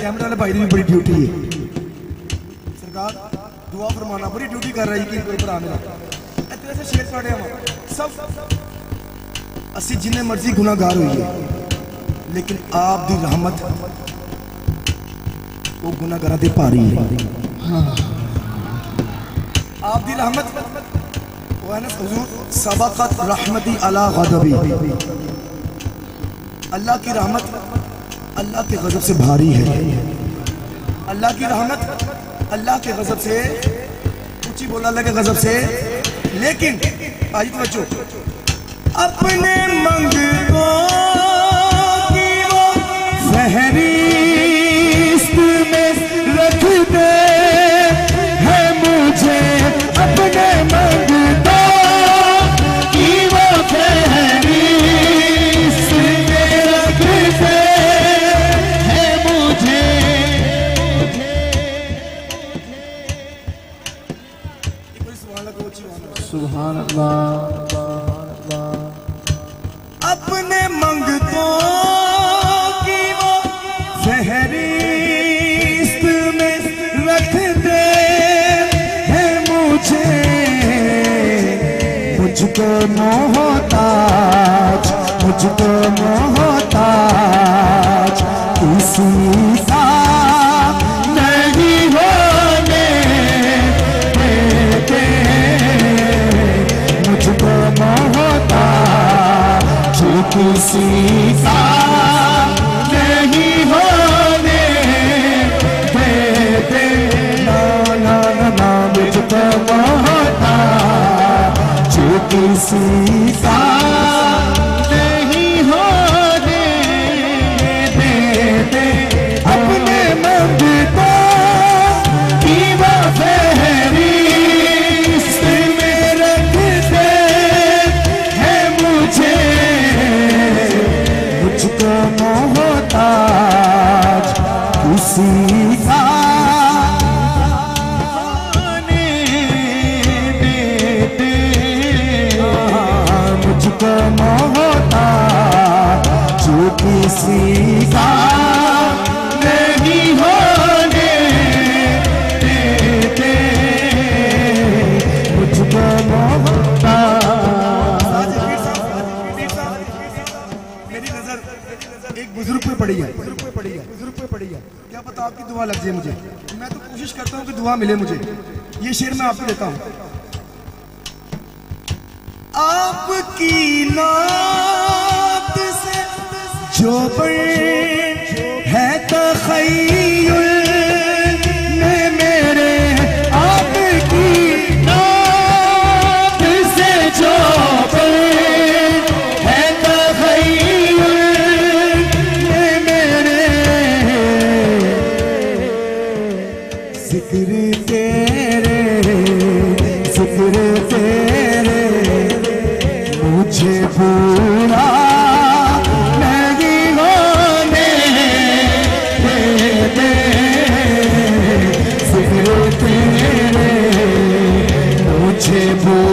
कैमरे वाले भाई की भी बड़ी ड्यूटी है सरकार दुआ फरमाना बड़ी ड्यूटी कर रही कि कोई भरा मेरा इतने से शेर पढ़े हम सब असी जिन्ने मर्जी गुनाहगार हुई है लेकिन आप दी रहमत वो गुनाहगार दे भारी है आप दी रहमत वो है ना हुजूर सबक़त रहमती अला गज़बी अल्लाह की रहमत अल्लाह के गजब से भारी है अल्लाह की रहमत अल्लाह के गजब से ऊंची बोला अल्लाह के गजब से लेकिन आज तो बच्चों अपने मंगों की वो फहरिस्त में रख दे है मुझे अपने मंगों की वो फहरिस्त में रख दे है मुझे सुभान अल्लाह अपने मंगतों की वो फहरिस्त में रख दे है मुझको मोहताज किसी का नहीं होने देते मुझको मोहताज किसी का नहीं होने देते ना ना ना मुझको मोहताज किसी का नहीं होने देते अपने मंगतों की वो फहरिस्त में रख दे है मुझको मोहताज किसी का मुझको मोहताज जो किसी का नहीं होने देते मुझको मोहताज मेरी नजर एक बुजुर्ग पे पड़ी है क्या पता आपकी दुआ लग जाए मुझे मैं तो कोशिश करता हूँ कि दुआ मिले मुझे ये शेर मैं आपको देता हूँ आपकी नात से जो है तख़य्युल में मेरे आपकी नात से जो है तख़य्युल में मेरे जिक्र तेरे मुझे पूरा नहीं होने देते जिक्र तेरे मुझे